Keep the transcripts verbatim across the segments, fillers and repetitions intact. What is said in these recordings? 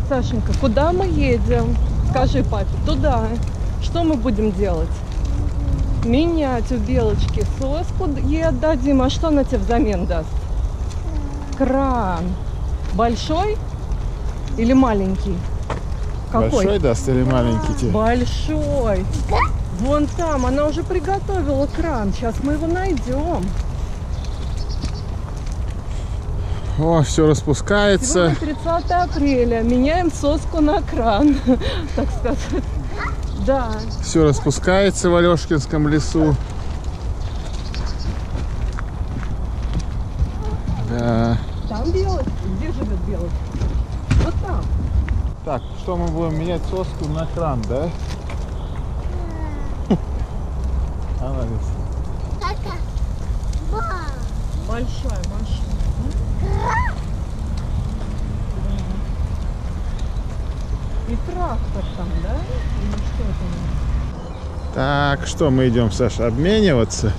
Сашенька, куда мы едем? Скажи папе, туда. Что мы будем делать? Менять у белочки соску ей отдадим. А что она тебе взамен даст? Кран. Большой или маленький? Какой? Большой даст или маленький тебе? Большой. Вон там, она уже приготовила кран. Сейчас мы его найдем. О, все распускается. Сегодня тридцатое апреля. Меняем соску на кран, так сказать. Да. Все распускается в Алешкинском лесу. Да. Там белочка. Где живет белочка? Вот там. Так, что мы будем менять соску на кран, да? Она большая машина. И трактор там, да? Или что это? Так, что мы идем, Саша, обмениваться?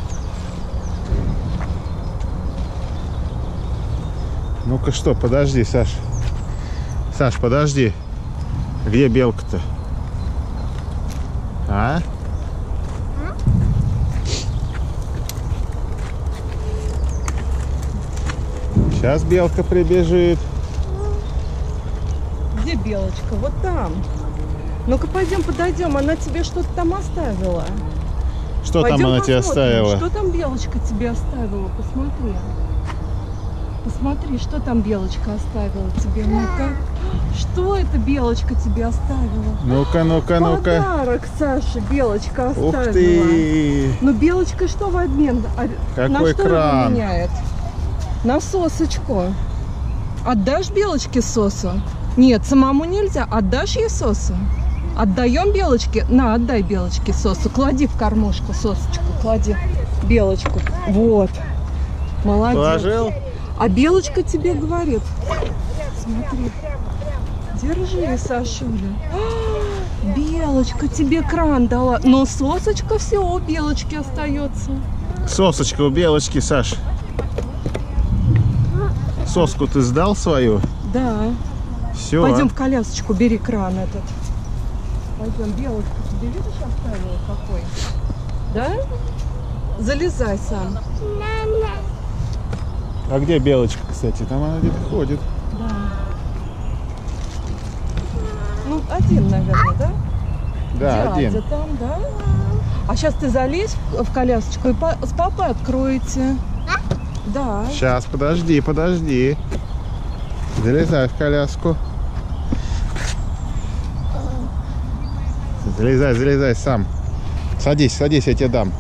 Ну-ка что, подожди, Саш. Саш, подожди. Где белка-то? А? Сейчас белка прибежит. Где белочка? Вот там. Ну-ка пойдем подойдем. Она тебе что-то там оставила. Что пойдем там она тебе оставила? Что там белочка тебе оставила? Посмотри. Посмотри, что там белочка оставила тебе. Ну-ка. Что это белочка тебе оставила? Ну-ка, ну-ка, ну-ка. Подарок, Саша, белочка оставила. Ух ты! Ну белочка что в обмен? Какой на что кран? его меняет? На сосочку. Отдашь белочке сосу? Нет, самому нельзя. Отдашь ей сосу? Отдаем белочке? На, отдай белочке сосу. Клади в кормушку сосочку. Клади белочку. Вот. Молодец. Положил? А белочка тебе говорит. Смотри. Держи, Сашуля. А, белочка тебе кран дала. Но сосочка все у белочки остается. Сосочка у белочки, Саш. Соску ты сдал свою? Да. Все. Пойдем в колясочку, бери кран этот. Пойдем, белочку тебе видишь оставила какой? Да? Залезай сам. А где белочка, кстати? Там она где-то ходит. Да. Ну, один, наверное, да? Да, Дядя один. там, да? А сейчас ты залезь в колясочку и по с папой откроете. Да. Сейчас, подожди, подожди. Залезай в коляску. Залезай, залезай сам. Садись, садись, я тебе дам.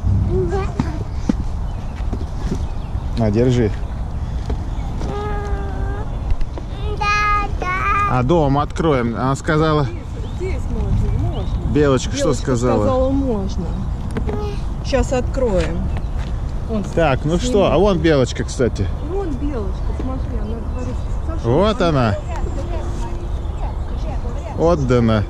На, держи. А дом откроем. Она сказала... Здесь можно, можно. Белочка, Белочка что сказала? сказала, можно. Сейчас откроем. Вон, Так, ну сними. что? А вон белочка, кстати. Вон белочка, смотри, она говорит. Саша, Вот она. Отдана.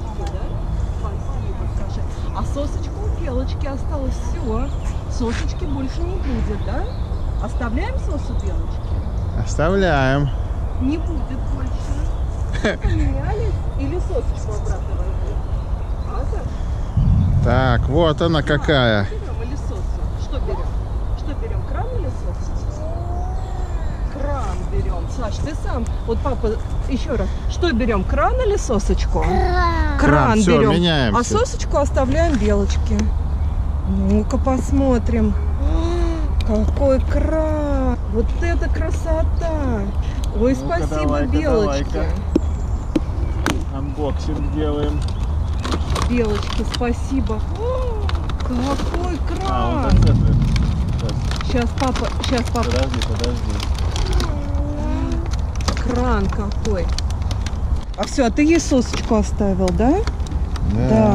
а сосочка у белочки осталась. Все. Сосочки больше не будет, да? Оставляем сосу белочки? Оставляем. Не будет больше. Поменялись? Или сосочку обратно возьмем? А, Саша? Так, вот она какая. Берем или сосу? Что берем? Что берем? Кран или сосу? Кран берем. Саш, ты сам. Вот папа, еще раз. Что берем? Кран или сосочку? Кран, Кран, всё, берем. меняемся. А сосочку оставляем белочке. Ну-ка посмотрим. Какой кран! Вот это красота! Ой, Ну-ка, спасибо давай-ка, белочке. давай-ка. Анбоксинг делаем. Белочке, спасибо. О, какой кран! А, он зацеплен. Сейчас папа, сейчас папа. Подожди, подожди. Кран какой. А все, а ты ей сосочку оставил, да? Да.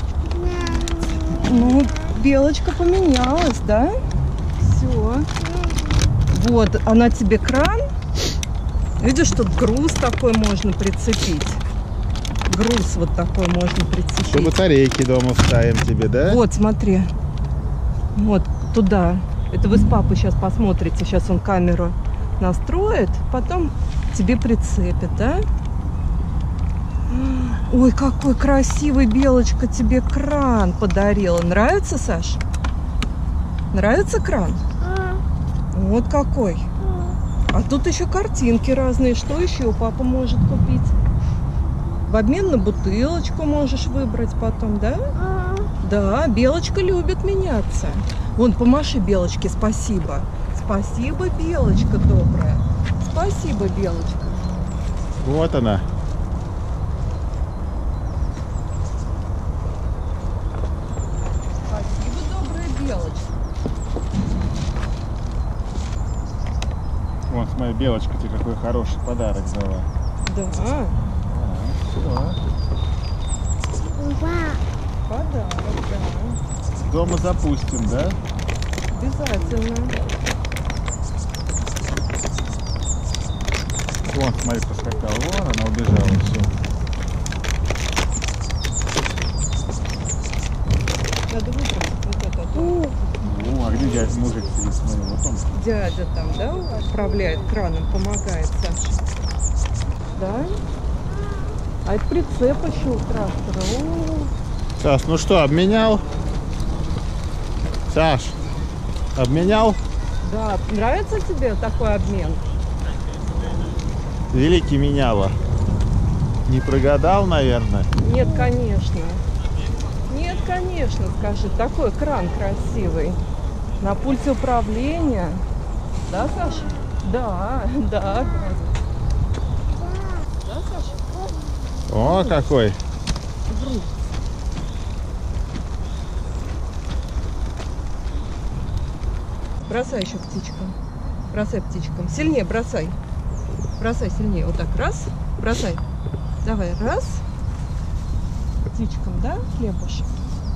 Ну, белочка поменялась, да? Все. Вот, она тебе кран. Видишь, тут груз такой можно прицепить. Груз вот такой можно прицепить. Что батарейки дома ставим тебе, да? Вот, смотри. Вот, туда. Это вы с папой сейчас посмотрите. Сейчас он камеру настроит. Потом тебе прицепит, да? Ой, какой красивый Белочка тебе кран подарила. Нравится, Саш? Нравится кран? Вот какой. А тут еще картинки разные. Что еще папа может купить? В обмен на бутылочку можешь выбрать потом, да? Да, Белочка любит меняться. Вон, помаши Белочке спасибо. Спасибо, Белочка добрая. Спасибо, Белочка. Вот она. Спасибо, добрая Белочка. Вон, смотри, Белочка тебе какой хороший подарок дала. Да, А, все. подарок, да. Дома запустим, да? Обязательно. Вон, смотри, поскакал. Вон, она убежала, все. Надо выбрать вот это. Вот. Ну, а где дядя мужик сидит? Смотри, вот он. Дядя там, да, управляет краном, помогает Саше. Да? А это прицеп еще у трактора. О, Саш, ну что, обменял? Саш, обменял? да, нравится тебе такой обмен? Великий меняла. Не прогадал, наверное? Нет, конечно. Нет, конечно, скажи. Такой кран красивый. На пульте управления. Да, Саша? Да, да. Да, Саша? О, какой! Вру. Бросай еще птичкам. Бросай птичкам. Сильнее бросай. Бросай сильнее. Вот так. Раз. Бросай. Давай. Раз. Птичкам, да, хлебушек?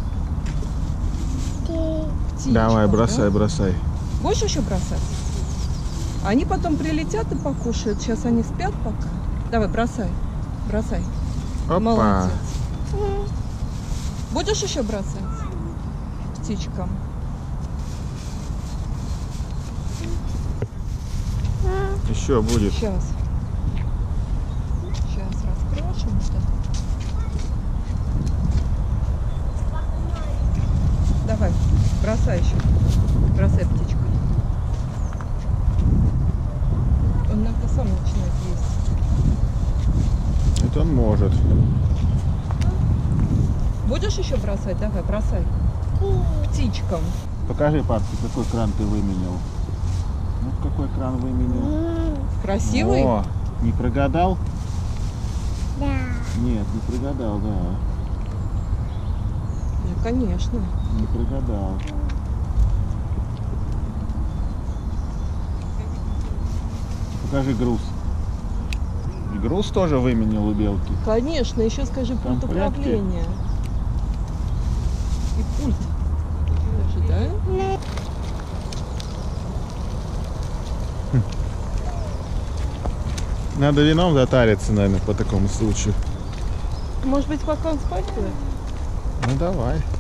Птичкам, Давай, бросай, да? бросай. Будешь еще бросать? Они потом прилетят и покушают. Сейчас они спят пока. Давай, бросай. Бросай. Опа. Молодец. Будешь еще бросать птичкам? Еще будет. Сейчас. Сейчас раскрошим это. Давай, бросай еще. Бросай птичку. Он иногда сам начинает есть. Это он может. Будешь еще бросать? Давай, бросай. Птичкам. Покажи, папке, какой кран ты выменял. Ну, какой кран выменял. Красивый? О, не прогадал? Да. Нет, не прогадал, да. Ну, конечно. Не прогадал. Покажи груз. И груз тоже выменял у белки. Конечно, еще скажи пульт Там прятки. управления. И пульт. Тоже, да? Надо вином затариться, наверное, по такому случаю. Может быть, пока он спать будет? Ну давай.